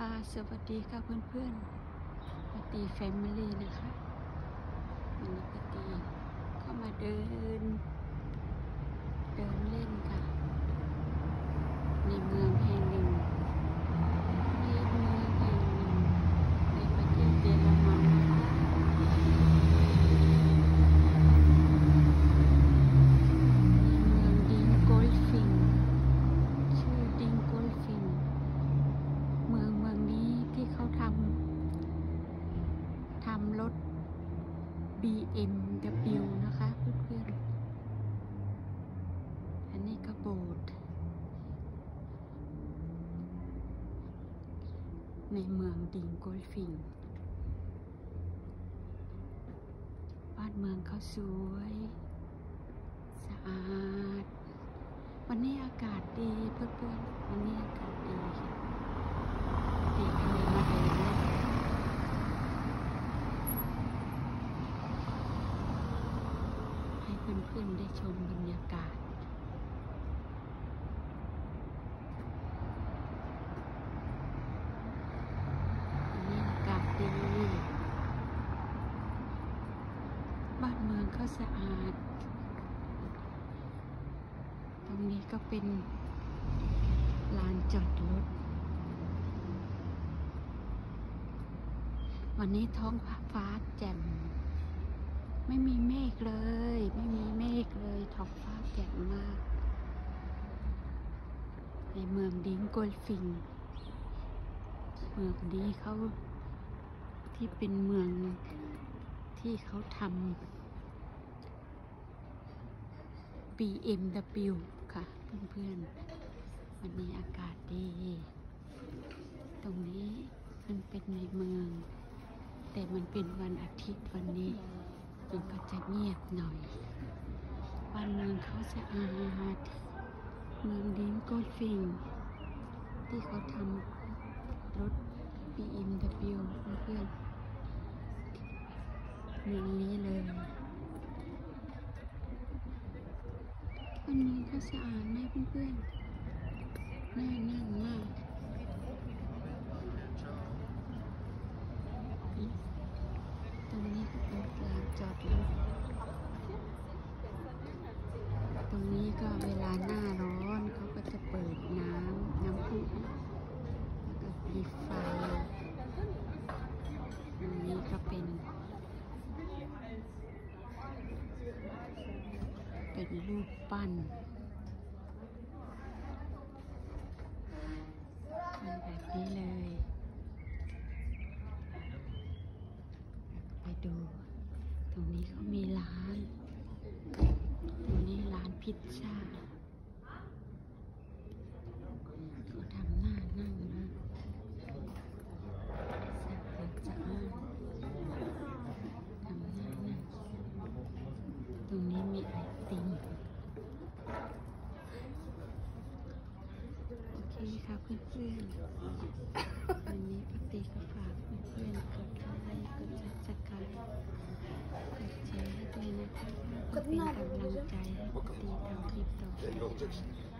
ค่ะสวัสดีค่ะเพื่อนๆปฏิแฟมิลี่นะคะวันนี้ปฏิเข้ามาเดินเล่นค่ะในเมืองแห่งหนึ่งในประเทศเยอรมันนะคะเมืองดิงโกลฟิงชื่อดิงโกลฟิงเมืองนี้ที่เขาทำรถ BMW นะคะเพื่อนๆอันนี้ก็โบสถ์ในเมืองดิงโกลฟิงบ้านเมืองเขาสวยสะอาดวันนี้อากาศดีเพื่อนๆวันนี้อากาศดีค่ะดีก็เลยมาเดินเล่นให้เพื่อนๆได้ชมบรรยากาศวันนี้อากาศดีบ้านเมืองเขาสะอาดตรงนี้ก็เป็นลานจอดรถวันนี้ท้องฟ้าแจ่มไม่มีเมฆเลยท้องฟ้าแจ่มมากในเมืองดิงโกลฟิงเมืองนี้เขาที่เป็นเมืองที่เขาทำ BMW ค่ะเพื่อนๆวันนี้อากาศดีตรงนี้มันเป็นในเมืองแต่มันเป็นวันอาทิตย์วันนี้มันก็จะเงียบหน่อยบ้านเมืองเขาสะอาดเมืองดิงโกลฟิงที่เขาทำรถ BMW เพื่อนๆเมืองนี้เลยบ้านเมืองเขาสะอาดไหมเพื่อนๆน่านั่งมากตรงนี้ก็เป็นลานจอดรถตรงนี้ก็เวลาหน้าร้อนเขาก็จะเปิดน้ำพุแล้วก็มีไฟตรงนี้ก็เป็นรูปปั้นแบบนี้เลยไปดูตรงนี้เขามีร้านตรงนี้ร้านพิซซ่าเขาทำหน้านั่งนะสะอาดทำหน้านั่งตรงนี้มีไอติมโอเคค่ะเพื่อนๆวันนี้ปฏิก็ฝากเพื่อนๆกดไลค์กดซับสไครบ์กดแชร์ให้ด้วยนะคะเพื่อเป็นกำลังใจให้ปฏิทำคลิปต่อไป